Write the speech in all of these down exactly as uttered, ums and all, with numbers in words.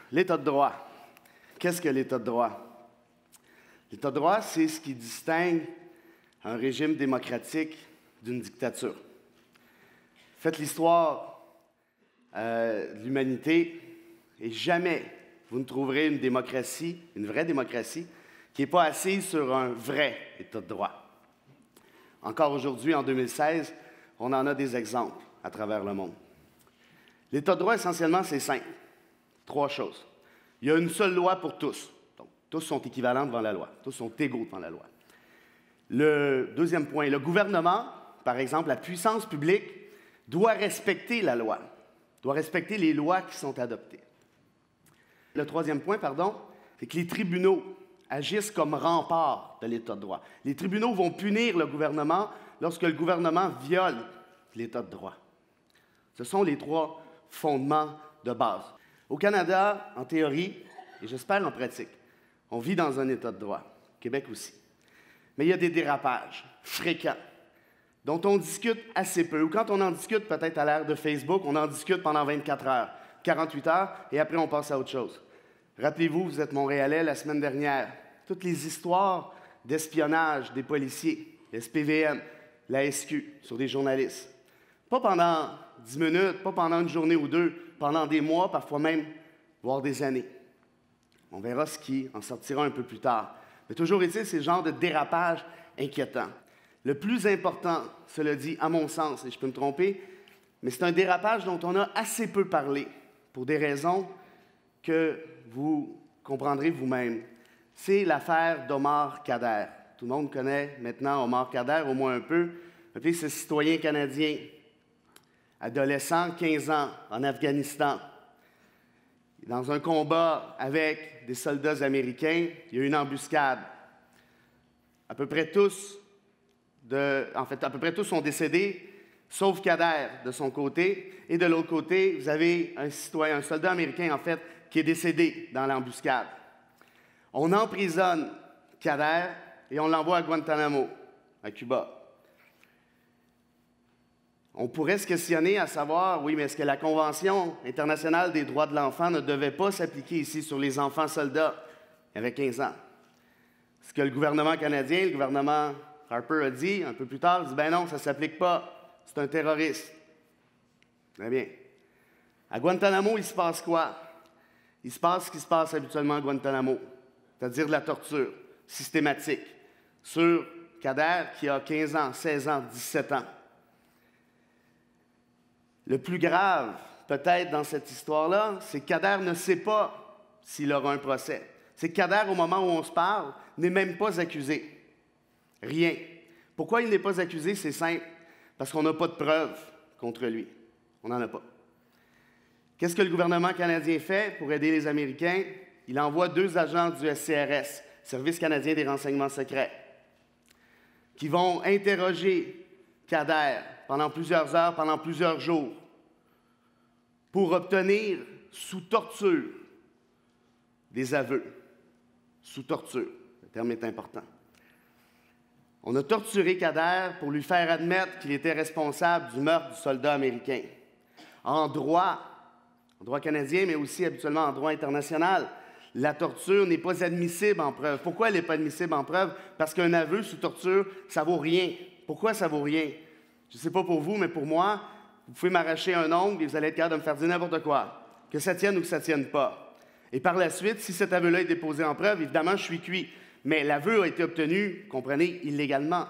L'État de droit. Qu'est-ce que l'État de droit? L'État de droit, c'est ce qui distingue un régime démocratique d'une dictature. Faites l'histoire euh, de l'humanité et jamais vous ne trouverez une démocratie, une vraie démocratie, qui n'est pas assise sur un vrai État de droit. Encore aujourd'hui, en deux mille seize, on en a des exemples à travers le monde. L'État de droit, essentiellement, c'est simple. Trois choses. Il y a une seule loi pour tous. Donc, tous sont équivalents devant la loi. Tous sont égaux devant la loi. Le deuxième point, le gouvernement, par exemple, la puissance publique, doit respecter la loi, doit respecter les lois qui sont adoptées. Le troisième point, pardon, c'est que les tribunaux agissent comme rempart de l'État de droit. Les tribunaux vont punir le gouvernement lorsque le gouvernement viole l'État de droit. Ce sont les trois fondements de base. Au Canada, en théorie, et j'espère en pratique, on vit dans un État de droit. Québec aussi. Mais il y a des dérapages fréquents dont on discute assez peu. Ou quand on en discute, peut-être à l'ère de Facebook, on en discute pendant vingt-quatre heures, quarante-huit heures, et après on passe à autre chose. Rappelez-vous, vous êtes Montréalais la semaine dernière. Toutes les histoires d'espionnage des policiers, l'S P V M, la S Q, sur des journalistes. Pas pendant dix minutes, pas pendant une journée ou deux, pendant des mois, parfois même, voire des années. On verra ce qui en sortira un peu plus tard. Mais toujours est-il, c'est le genre de dérapage inquiétant. Le plus important, cela dit, à mon sens, et je peux me tromper, mais c'est un dérapage dont on a assez peu parlé, pour des raisons que vous comprendrez vous-même. C'est l'affaire d'Omar Khadr. Tout le monde connaît maintenant Omar Khadr, au moins un peu. C'est ce citoyen canadien, adolescent, quinze ans, en Afghanistan. Dans un combat avec des soldats américains, il y a eu une embuscade. À peu près tous, de, en fait, à peu près tous sont décédés, sauf Khadr de son côté. Et de l'autre côté, vous avez un citoyen, un soldat américain, en fait, qui est décédé dans l'embuscade. On emprisonne Khadr et on l'envoie à Guantanamo, à Cuba. On pourrait se questionner à savoir, oui, mais est-ce que la Convention internationale des droits de l'enfant ne devait pas s'appliquer ici sur les enfants soldats? Il avait quinze ans. Ce que le gouvernement canadien, le gouvernement Harper a dit un peu plus tard, il dit, ben non, ça ne s'applique pas, c'est un terroriste. Très bien. À Guantanamo, il se passe quoi? Il se passe ce qui se passe habituellement à Guantanamo, c'est-à-dire de la torture systématique sur Khadr qui a quinze ans, seize ans, dix-sept ans. Le plus grave, peut-être, dans cette histoire-là, c'est que Khadr ne sait pas s'il aura un procès. C'est que Khadr, au moment où on se parle, n'est même pas accusé. Rien. Pourquoi il n'est pas accusé? C'est simple. Parce qu'on n'a pas de preuves contre lui. On n'en a pas. Qu'est-ce que le gouvernement canadien fait pour aider les Américains? Il envoie deux agents du S C R S, Service canadien des renseignements secrets, qui vont interroger Khadr pendant plusieurs heures, pendant plusieurs jours, pour obtenir, sous torture, des aveux. Sous torture. Le terme est important. On a torturé Khadr pour lui faire admettre qu'il était responsable du meurtre du soldat américain. En droit, en droit canadien, mais aussi habituellement en droit international, la torture n'est pas admissible en preuve. Pourquoi elle n'est pas admissible en preuve? Parce qu'un aveu sous torture, ça vaut rien. Pourquoi ça vaut rien? Je ne sais pas pour vous, mais pour moi, vous pouvez m'arracher un ongle et vous allez être capable de me faire dire n'importe quoi, que ça tienne ou que ça ne tienne pas. Et par la suite, si cet aveu-là est déposé en preuve, évidemment, je suis cuit. Mais l'aveu a été obtenu, comprenez, illégalement.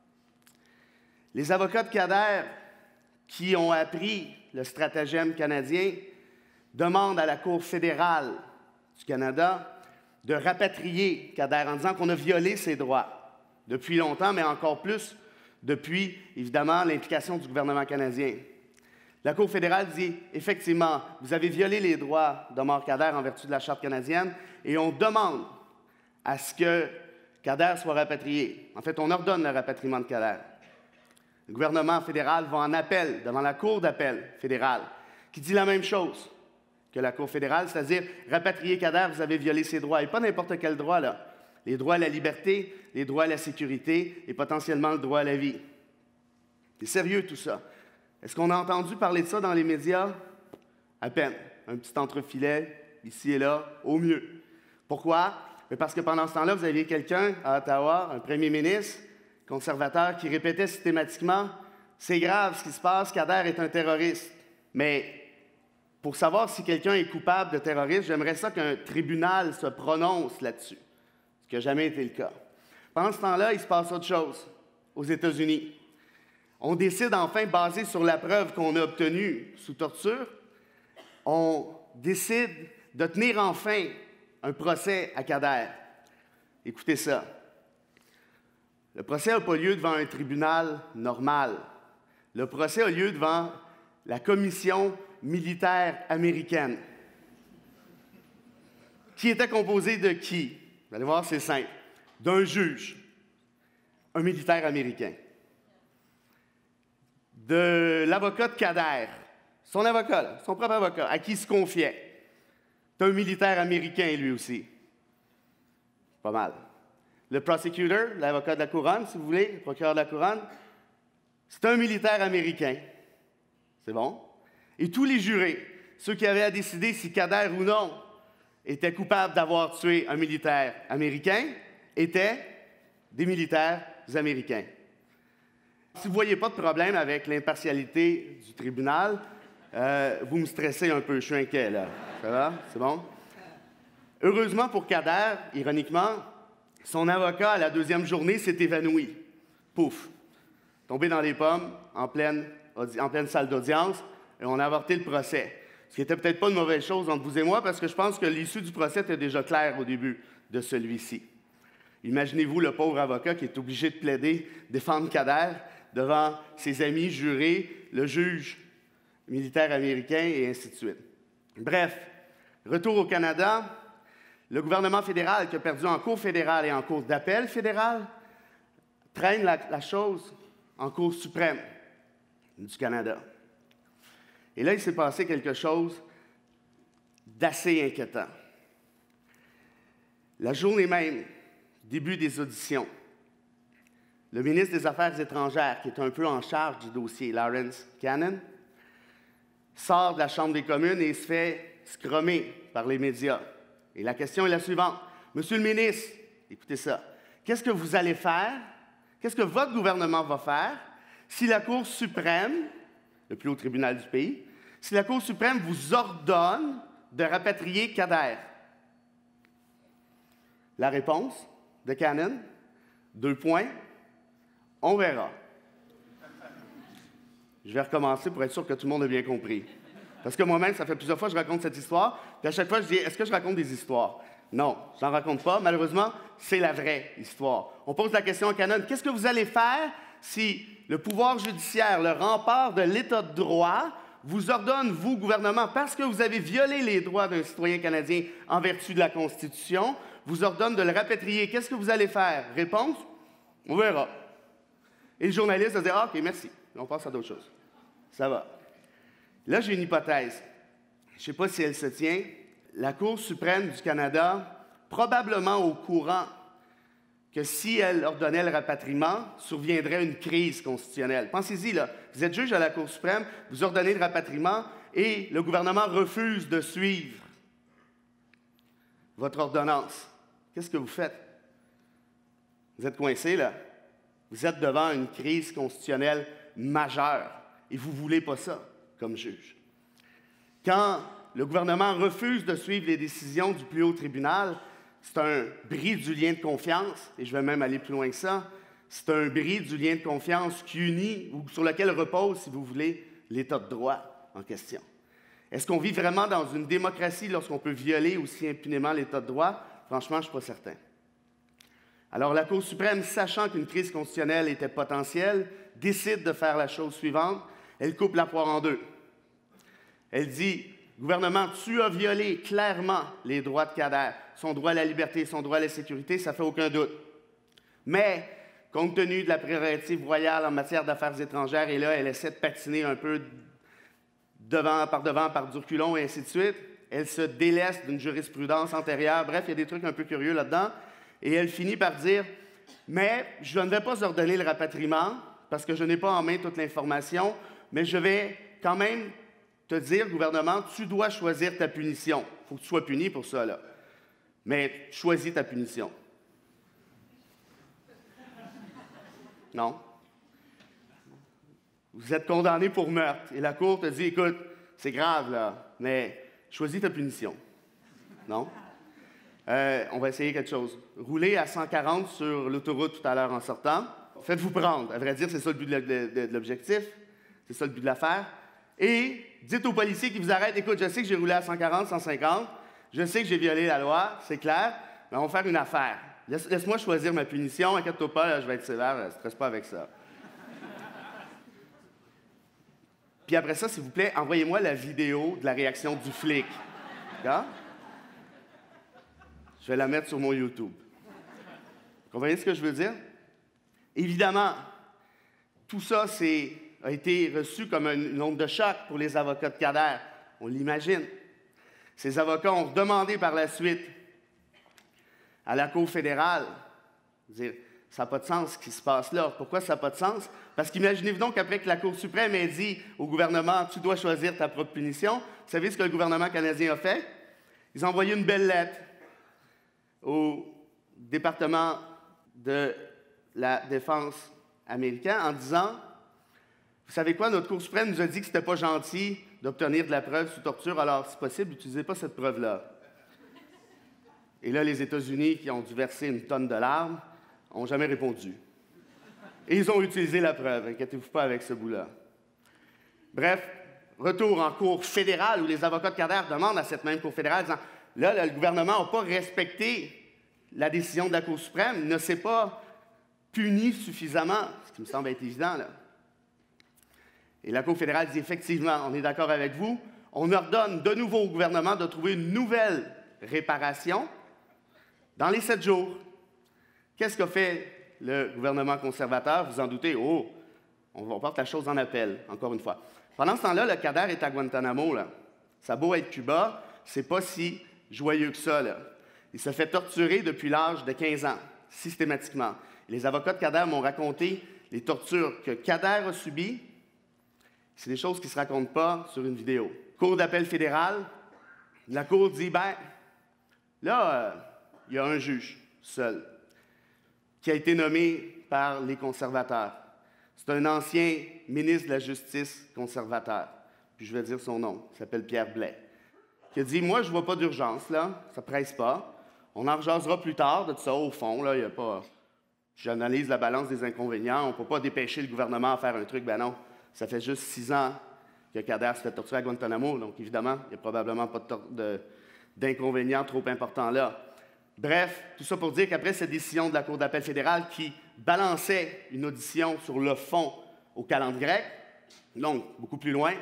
Les avocats de Khadr qui ont appris le stratagème canadien demandent à la Cour fédérale du Canada de rapatrier Khadr en disant qu'on a violé ses droits depuis longtemps, mais encore plus depuis, évidemment, l'implication du gouvernement canadien. La Cour fédérale dit, effectivement, vous avez violé les droits d'Omar Khadr en vertu de la Charte canadienne et on demande à ce que Khadr soit rapatrié. En fait, on ordonne le rapatriement de Khadr. Le gouvernement fédéral va en appel devant la Cour d'appel fédérale, qui dit la même chose que la Cour fédérale, c'est-à-dire rapatrier Khadr, vous avez violé ses droits. Et pas n'importe quel droit, là. Les droits à la liberté, les droits à la sécurité et potentiellement le droit à la vie. C'est sérieux tout ça. Est-ce qu'on a entendu parler de ça dans les médias? À peine. Un petit entrefilet ici et là, au mieux. Pourquoi? Parce que pendant ce temps-là, vous aviez quelqu'un à Ottawa, un premier ministre conservateur, qui répétait systématiquement « C'est grave ce qui se passe, Kader est un terroriste. » Mais pour savoir si quelqu'un est coupable de terrorisme, j'aimerais ça qu'un tribunal se prononce là-dessus, ce qui n'a jamais été le cas. Pendant ce temps-là, il se passe autre chose aux États-Unis. On décide enfin, basé sur la preuve qu'on a obtenue sous torture, on décide de tenir enfin un procès à Kader. Écoutez ça. Le procès n'a pas lieu devant un tribunal normal. Le procès a lieu devant la commission militaire américaine. Qui était composée de qui? Vous allez voir, c'est simple. D'un juge, un militaire américain. De l'avocat de Kader, son avocat, là, son propre avocat, à qui il se confiait. C'est un militaire américain, lui aussi. Pas mal. Le prosecutor, l'avocat de la couronne, si vous voulez, le procureur de la couronne, c'est un militaire américain. C'est bon? Et tous les jurés, ceux qui avaient à décider si Kader ou non était coupable d'avoir tué un militaire américain, étaient des militaires américains. Si vous ne voyez pas de problème avec l'impartialité du tribunal, euh, vous me stressez un peu, je suis inquiet, là. Ça va? C'est bon? Heureusement pour Kader, ironiquement, son avocat, à la deuxième journée, s'est évanoui. Pouf! Tombé dans les pommes, en pleine, en pleine salle d'audience, et on a avorté le procès. Ce qui n'était peut-être pas une mauvaise chose entre vous et moi, parce que je pense que l'issue du procès était déjà claire au début de celui-ci. Imaginez-vous le pauvre avocat qui est obligé de plaider, défendre Kader devant ses amis jurés, le juge militaire américain, et ainsi de suite. Bref, retour au Canada, le gouvernement fédéral qui a perdu en cour fédérale et en cour d'appel fédérale traîne la, la chose en cour suprême du Canada. Et là, il s'est passé quelque chose d'assez inquiétant. La journée même, début des auditions, le ministre des Affaires étrangères, qui est un peu en charge du dossier, Lawrence Cannon, sort de la Chambre des communes et se fait scrummer par les médias. Et la question est la suivante. Monsieur le ministre, écoutez ça, qu'est-ce que vous allez faire, qu'est-ce que votre gouvernement va faire si la Cour suprême, le plus haut tribunal du pays, si la Cour suprême vous ordonne de rapatrier Kader? La réponse de Cannon, deux points, on verra. Je vais recommencer pour être sûr que tout le monde a bien compris. Parce que moi-même, ça fait plusieurs fois que je raconte cette histoire, puis à chaque fois, je dis, est-ce que je raconte des histoires? Non, je n'en raconte pas. Malheureusement, c'est la vraie histoire. On pose la question à Cannon, qu'est-ce que vous allez faire si le pouvoir judiciaire, le rempart de l'État de droit, vous ordonne, vous, gouvernement, parce que vous avez violé les droits d'un citoyen canadien en vertu de la Constitution, vous ordonne de le rapatrier. Qu'est-ce que vous allez faire? Réponse? On verra. Et le journaliste a dit, ah, OK, merci. On passe à d'autres choses. Ça va. Là, j'ai une hypothèse. Je ne sais pas si elle se tient. La Cour suprême du Canada, probablement au courant que si elle ordonnait le rapatriement, surviendrait une crise constitutionnelle. Pensez-y, là. Vous êtes juge à la Cour suprême, vous ordonnez le rapatriement et le gouvernement refuse de suivre votre ordonnance. Qu'est-ce que vous faites? Vous êtes coincé, là. Vous êtes devant une crise constitutionnelle majeure et vous ne voulez pas ça comme juge. Quand le gouvernement refuse de suivre les décisions du plus haut tribunal, c'est un bris du lien de confiance, et je vais même aller plus loin que ça, c'est un bris du lien de confiance qui unit, ou sur lequel repose, si vous voulez, l'État de droit en question. Est-ce qu'on vit vraiment dans une démocratie lorsqu'on peut violer aussi impunément l'État de droit? Franchement, je ne suis pas certain. Alors, la Cour suprême, sachant qu'une crise constitutionnelle était potentielle, décide de faire la chose suivante. Elle coupe la poire en deux. Elle dit, gouvernement, tu as violé clairement les droits de Kader, son droit à la liberté, son droit à la sécurité, ça ne fait aucun doute. Mais, compte tenu de la prérogative royale en matière d'affaires étrangères, et là, elle essaie de patiner un peu devant, par devant, par du reculon, et ainsi de suite, elle se délaisse d'une jurisprudence antérieure. Bref, il y a des trucs un peu curieux là-dedans. Et elle finit par dire, mais je ne vais pas ordonner le rapatriement parce que je n'ai pas en main toute l'information, mais je vais quand même te dire, gouvernement, tu dois choisir ta punition. Il faut que tu sois puni pour ça, là. Mais choisis ta punition. Non. Vous êtes condamné pour meurtre. Et la cour te dit, écoute, c'est grave, là, mais choisis ta punition. Non? Euh, on va essayer quelque chose. Roulez à cent quarante sur l'autoroute tout à l'heure en sortant. Faites-vous prendre. À vrai dire, c'est ça le but de l'objectif. C'est ça le but de l'affaire. Et dites aux policiers qui vous arrêtent, écoute, je sais que j'ai roulé à cent quarante, cent cinquante, je sais que j'ai violé la loi, c'est clair, mais on va faire une affaire. Laisse, laisse-moi choisir ma punition, inquiète-toi pas, là, je vais être sévère, ne stresse pas avec ça. Puis après ça, s'il vous plaît, envoyez-moi la vidéo de la réaction du flic. D'accord? Je vais la mettre sur mon YouTube. Vous comprenez ce que je veux dire? Évidemment, tout ça c'est, a été reçu comme une, une onde de choc pour les avocats de Kader. On l'imagine. Ces avocats ont demandé par la suite à la Cour fédérale de dire « ça n'a pas de sens ce qui se passe là ». Pourquoi ça n'a pas de sens? Parce qu'imaginez-vous donc qu'après que la Cour suprême ait dit au gouvernement « tu dois choisir ta propre punition », vous savez ce que le gouvernement canadien a fait? Ils ont envoyé une belle lettre au département de la Défense américain en disant « Vous savez quoi, notre Cour suprême nous a dit que ce n'était pas gentil d'obtenir de la preuve sous torture, alors si possible, n'utilisez pas cette preuve-là. » Et là, les États-Unis, qui ont dû verser une tonne de larmes, n'ont jamais répondu. Et ils ont utilisé la preuve, inquiétez-vous pas avec ce bout-là. Bref, retour en Cour fédérale où les avocats de Kader demandent à cette même Cour fédérale, disant là, là, le gouvernement n'a pas respecté la décision de la Cour suprême, ne s'est pas puni suffisamment, ce qui me semble être évident, là. Et la Cour fédérale dit effectivement, on est d'accord avec vous, on ordonne de nouveau au gouvernement de trouver une nouvelle réparation dans les sept jours. Qu'est-ce qu'a fait le gouvernement conservateur? Vous en doutez, oh, on porte la chose en appel, encore une fois. Pendant ce temps-là, le Kader est à Guantanamo, là. Ça a beau être Cuba, c'est pas si joyeux que ça, là. Il se fait torturer depuis l'âge de quinze ans, systématiquement. Les avocats de Kader m'ont raconté les tortures que Kader a subies. C'est des choses qui ne se racontent pas sur une vidéo. Cour d'appel fédérale, la Cour dit, ben, là, euh, il y a un juge seul qui a été nommé par les conservateurs. C'est un ancien ministre de la Justice conservateur. Puis je vais dire son nom, il s'appelle Pierre Blais. Qui a dit, moi, je ne vois pas d'urgence, là, ça ne presse pas. On en rejasera plus tard de tout ça, au fond, là, il n'y a pas... J'analyse la balance des inconvénients, on ne peut pas dépêcher le gouvernement à faire un truc, ben non. Ça fait juste six ans que Kader se fait torturer à Guantanamo, donc évidemment, il n'y a probablement pas d'inconvénients trop importants là. Bref, tout ça pour dire qu'après cette décision de la Cour d'appel fédérale qui balançait une audition sur le fond au calendrier grec, donc beaucoup plus loin,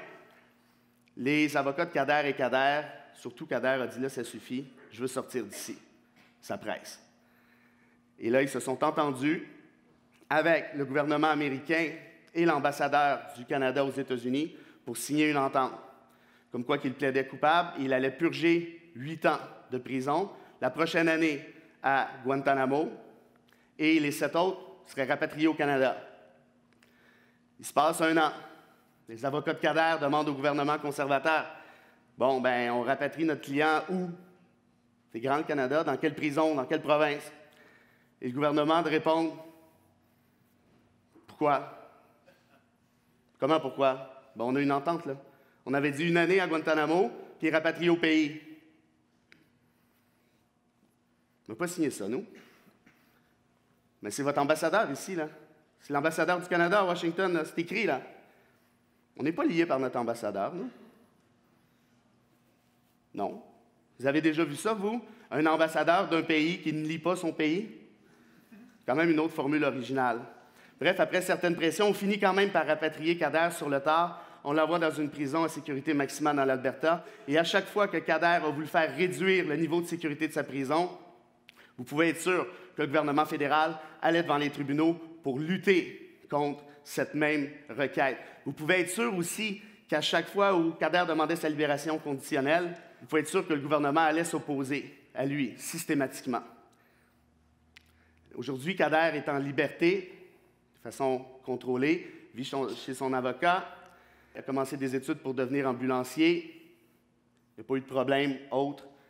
les avocats de Kader et Kader, surtout Kader a dit là, ça suffit, je veux sortir d'ici. Ça presse. Et là, ils se sont entendus avec le gouvernement américain et l'ambassadeur du Canada aux États-Unis pour signer une entente. Comme quoi qu'il plaidait coupable, il allait purger huit ans de prison, la prochaine année à Guantanamo, et les sept autres seraient rapatriés au Canada. Il se passe un an. Les avocats de Kader demandent au gouvernement conservateur, « Bon, ben, on rapatrie notre client où? C'est grand le Canada, dans quelle prison, dans quelle province? » Et le gouvernement de répondre, « Pourquoi? » Comment pourquoi? Ben, on a une entente, là. On avait dit une année à Guantanamo, puis rapatrié au pays. On n'a pas signé ça, nous. Mais c'est votre ambassadeur ici, là. C'est l'ambassadeur du Canada à Washington, c'est écrit, là. On n'est pas liés par notre ambassadeur, nous. Non. Vous avez déjà vu ça, vous? Un ambassadeur d'un pays qui ne lie pas son pays? Quand même une autre formule originale. Bref, après certaines pressions, on finit quand même par rapatrier Kader sur le tard. On l'envoie dans une prison à sécurité maximale dans l'Alberta. Et à chaque fois que Kader a voulu faire réduire le niveau de sécurité de sa prison, vous pouvez être sûr que le gouvernement fédéral allait devant les tribunaux pour lutter contre cette même requête. Vous pouvez être sûr aussi qu'à chaque fois où Kader demandait sa libération conditionnelle, vous pouvez être sûr que le gouvernement allait s'opposer à lui, systématiquement. Aujourd'hui, Kader est en liberté, de façon contrôlée, vit chez son avocat. Il a commencé des études pour devenir ambulancier. Il n'y a pas eu de problème autre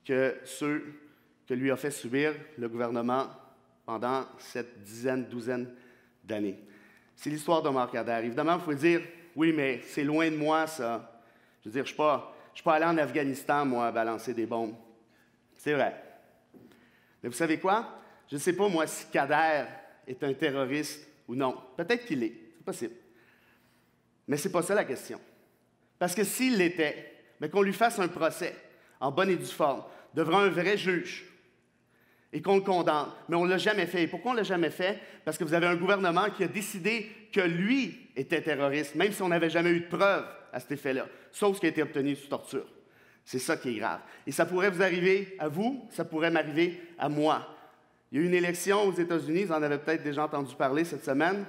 que ceux que lui a fait subir le gouvernement pendant cette dizaine, douzaine d'années. C'est l'histoire d'Omar Khadr. Évidemment, il faut dire, oui, mais c'est loin de moi, ça. Je veux dire, je ne suis pas, je suis pas allé en Afghanistan, moi, à balancer des bombes. C'est vrai. Mais vous savez quoi? Je ne sais pas, moi, si Khadr est un terroriste ou non. Peut-être qu'il l'est, c'est possible. Mais ce n'est pas ça la question. Parce que s'il l'était, mais qu'on lui fasse un procès en bonne et due forme, devant un vrai juge, et qu'on le condamne. Mais on ne l'a jamais fait. Et pourquoi on ne l'a jamais fait? Parce que vous avez un gouvernement qui a décidé que lui était terroriste, même si on n'avait jamais eu de preuve à cet effet-là, sauf ce qui a été obtenu sous torture. C'est ça qui est grave. Et ça pourrait vous arriver à vous, ça pourrait m'arriver à moi. Il y a eu une élection aux États-Unis, vous en avez peut-être déjà entendu parler cette semaine.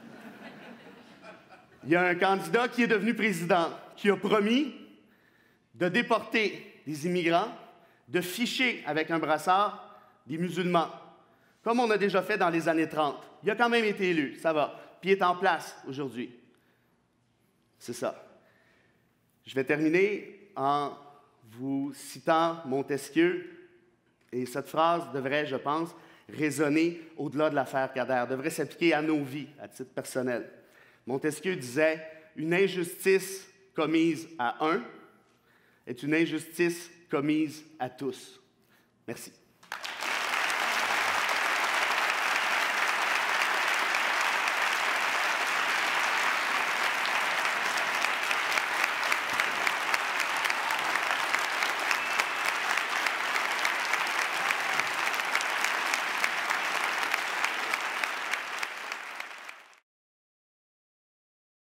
Il y a un candidat qui est devenu président, qui a promis de déporter des immigrants, de ficher avec un brassard des musulmans, comme on a déjà fait dans les années trente. Il a quand même été élu, ça va, puis il est en place aujourd'hui. C'est ça. Je vais terminer en vous citant Montesquieu, et cette phrase devrait, je pense, résonner au-delà de l'affaire Khadr, devrait s'appliquer à nos vies, à titre personnel. Montesquieu disait « Une injustice commise à un est une injustice commise à tous. » Merci.